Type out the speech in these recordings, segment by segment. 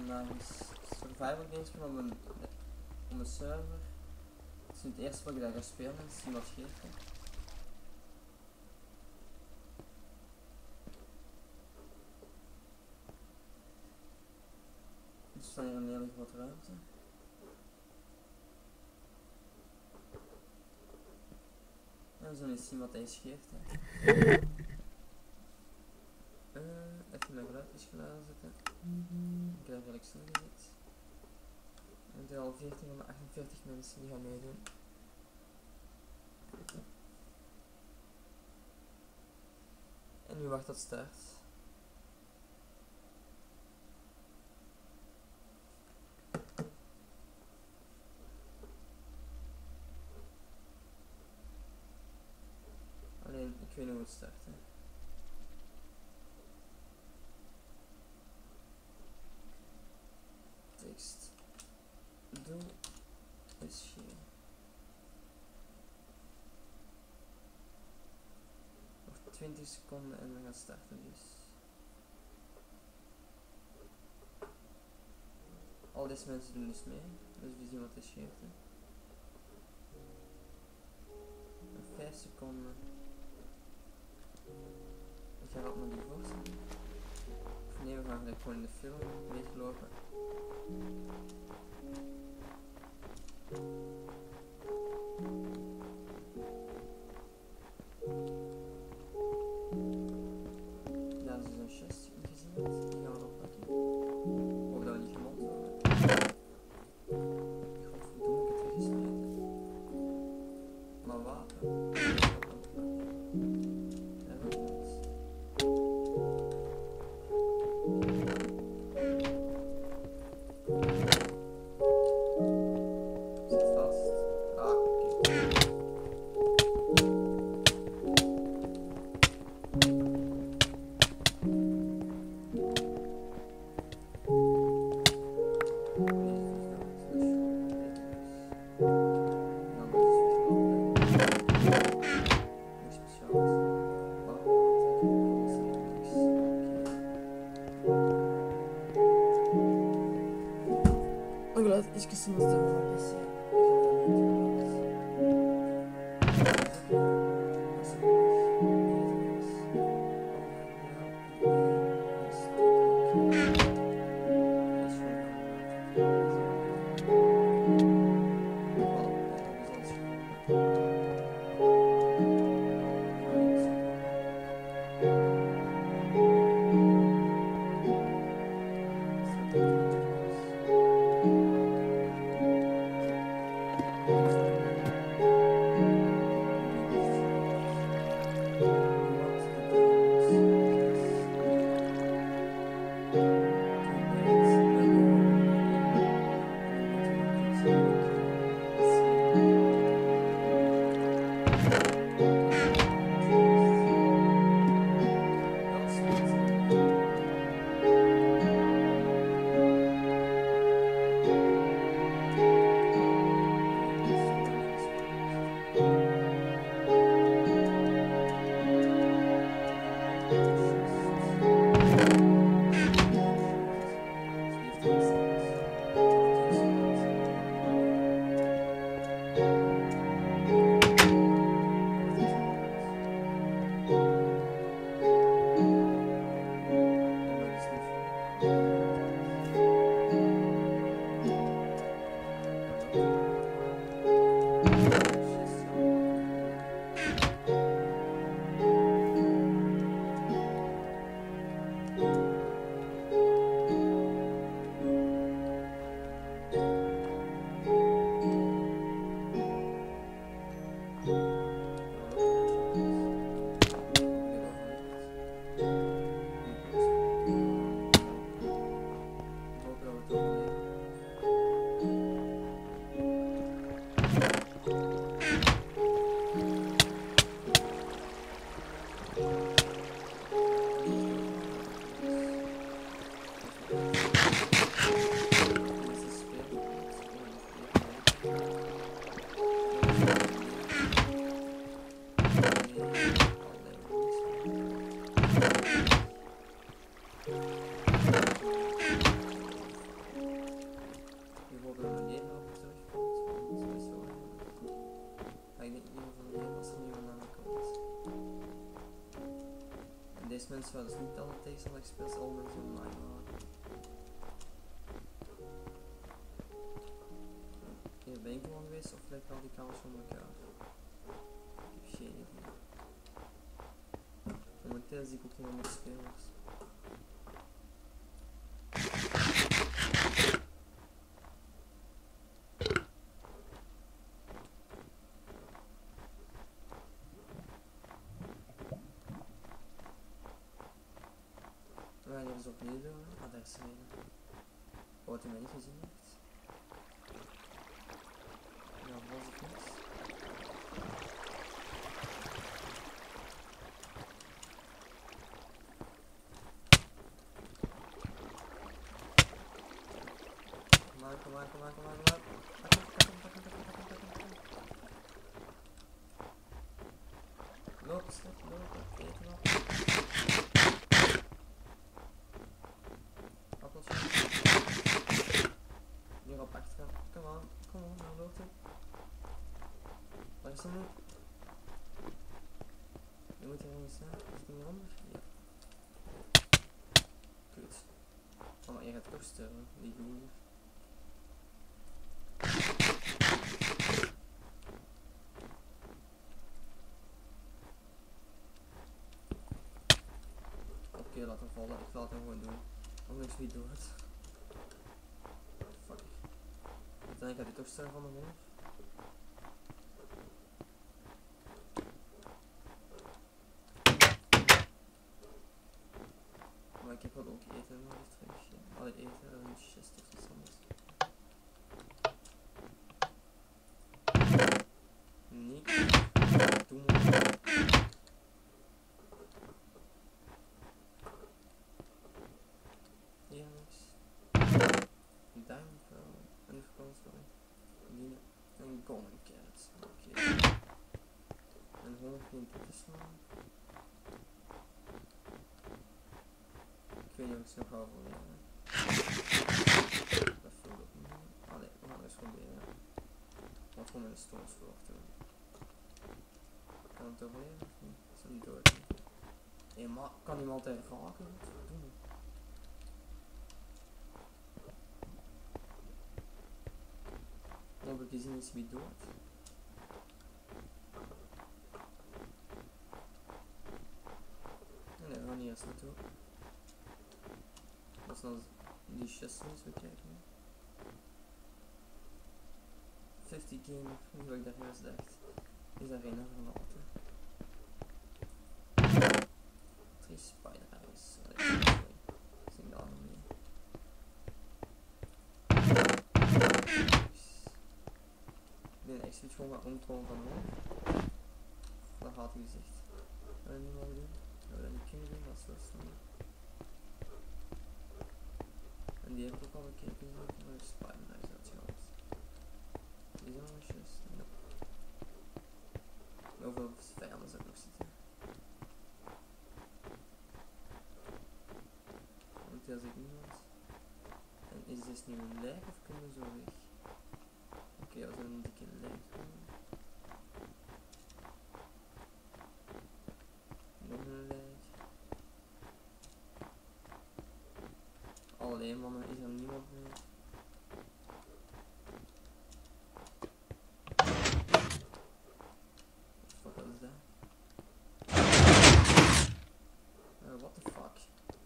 vandaag is survival games van op een server. Het is nu het eerste wat ik daar ga spelen, is iemand geeft. Er staat hier een hele grote ruimte. En we zullen eens zien wat hij geeft. Even mijn geluidjes geladen zetten. Ik heb eigenlijk snel gezet. En er zijn al 14 van de 48 mensen die gaan meedoen. En nu wacht tot start. Alleen, ik weet niet hoe het start. Tekst. Doe is hier. Nog 20 seconden en we gaan starten dus. Al deze mensen doen dus mee, dus we zien wat het geeft. Nog 5 seconden. Ik ga op naar die voorstelling. Of nee, we gaan gelijk gewoon in de film meelopen. Daar is dus een chest ingezet, die gaan we oppakken. Hoop dat we niet gemond worden. Godverdomme, ik heb het gesmeten. Maar wapen. Ich küsse uns da mal ein bisschen. wel, dus niet alle tegenstander ik speel, al mensen online maken. Hier ben ik gewoon geweest of lijkt al die kamers van elkaar? Ik heb geen idee. Momenteel zie ik ook helemaal met spelers. We gaan hier eens opnieuw doen. Ah, daar is er een. Wat hij mij niet gezien heeft. Ja, was het niks. Kom maar. Loop, slecht lopen, eten op. Appeltje. Hier op achterkant. Kom on, nou loopt hij. Waar is hij nu? Je moet hier ergens staan. Is het niet onder? Ja. Goed. Oh, maar je gaat toch sterven, die goeie. Oké, laat hem vallen. Ik laat hem gewoon doen. Anders wie doet het. Fuck. Uiteindelijk gaat hij toch sterven van de wolf. Maar ik heb wel ook eten nodig terug. Ja. Alle eten en een chest of iets anders. Niks. Doe maar. Hier niks. Diamond pearl. En sorry. Line. En golden carrots. Oké. En gewoon geen te slaan. Ik weet niet of ik ze nog ga overleven. Dat voelt ook niet. Allee, we gaan eens proberen. Wat gewoon met een stones doen. Kan het overleven of niet? Is dat niet dood? Hé, maar kan iemand altijd raken? Wat doen we? Hopelijk is hij niet wie dood. Nee, we gaan hier eens naartoe. Als we die chests eens bekijken. 50 game, hoe heb ik daar juist dacht. Is daar geen verlaten. 3 spider eyes. Ik zie daar nog niet. Nee, ik switch gewoon maar omtroon van hoor. Dat had hij gezegd. Dat we niet mogen doen. Dat we dat niet kunnen doen, dat is wel stom. En die heb ik ook al een keer gezien, maar de spider eyes had gehad. Die zijn nog juist. Hoeveel vijanden zou ik nog zitten? Momenteel zie ik niemand. En is dit nu een lijk of kunnen we zo weg? Oké, als we een dikke lijk doen. Nog een lijk. Alleen mannen, is er niemand meer. Wat is dat? What the fuck?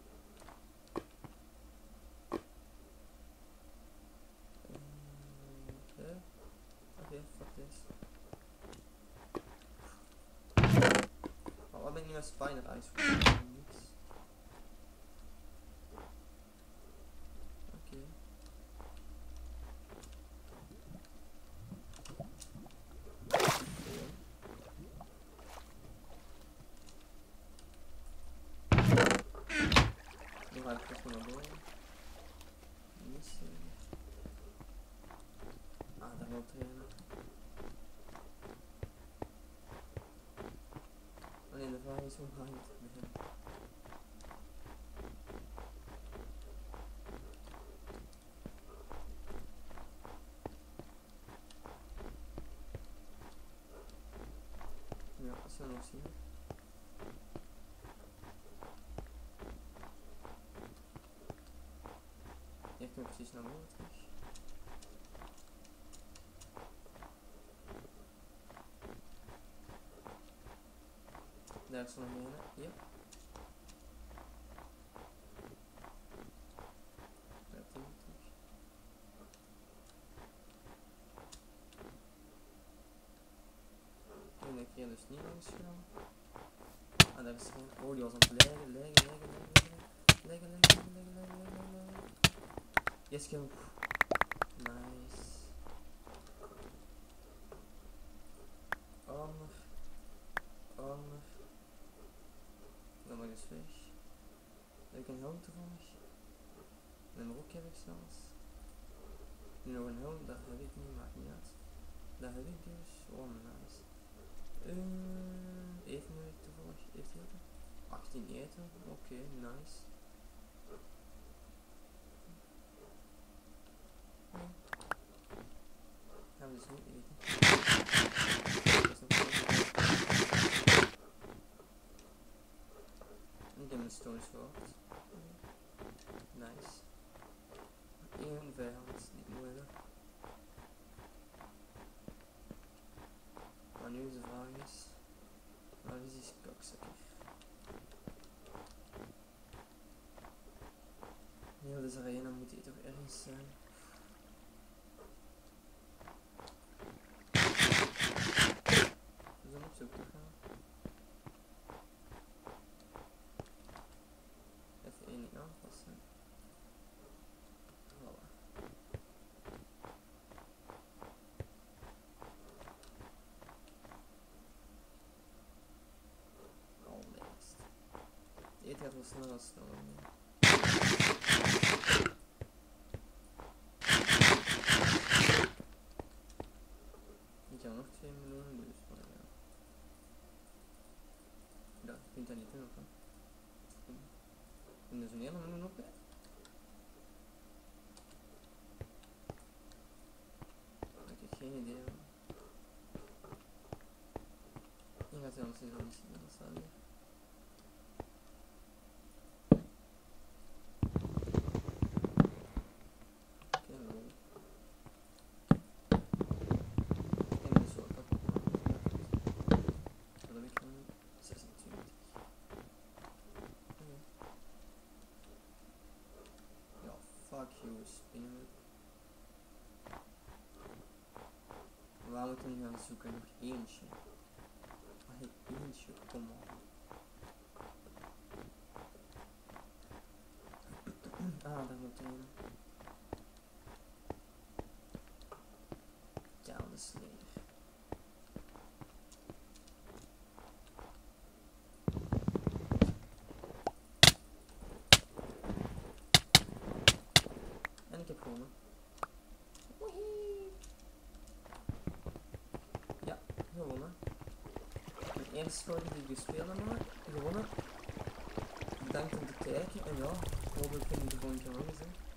Oké, fuck this. Oh, wat ben ik nu met spider eyes voor? Niks. Oké. Nu ga ik terug naar boven. Missen. Ah, daar loopt er een. Alleen de vraag is hoe ga je het beginnen? Ja, dat zullen we nog zien. nu precies naar boven terug. Daar is er nog een. Ja. Daar terug. En ik hier dus niet langs gaan. Ah, daar is er geen. Oh, die was aan het leggen. Yes, kill. Nice. Armor. Dan mag eens weg. Heb ik een helm toevallig? Een rok heb ik zelfs. Nu nog een helm, dat heb ik niet, maakt niet uit. Dat heb ik dus. Oh, nice. Eten heb ik toevallig. Heeft hij eten? 18 eten. Oké, nice. Gaan we dus niet eten. Dat is nog ik heb een stone sword. Nice. Eén vijand, niet moeilijk. Maar nu is de vraag is, waar is die kakzakker? Heel deze arena moet hier toch ergens zijn. Dus dan op zoek te gaan. Even één ding aanpassen. Voilà. Almeest. Dit gaat wel sneller als sneller. Ik heb nog 2 miljoen, dus maar ja. Ja, je kunt dat niet doen, of hè? En er is een hele miljoen op, hè? Ik heb geen idee, man. Je gaat zelfs niet zo zien, dat staat hier. Oké, lol. En dat is wel kapot, man. Dat heb ik gewoon 26. Oké. Ja, fuck you, spinnen. Waar moeten we nu gaan zoeken? Nog eentje. Eentje, kom op. Ah, daar moet een. Down the slave. En ik heb gewonnen. Ja, gewonnen. Mijn eerste spel die ik gespeeld heb, gewonnen. Bedankt om te kijken en ja, hopelijk vind ik de volgende keer wel eens.